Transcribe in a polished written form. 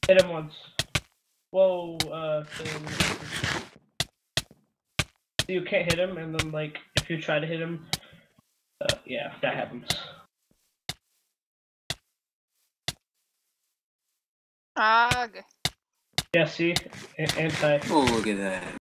Hit him once. Whoa, so you can't hit him, and then, like, if you try to hit him, yeah, that happens. Ah, okay. Yeah, see? Anti. Oh, look at that.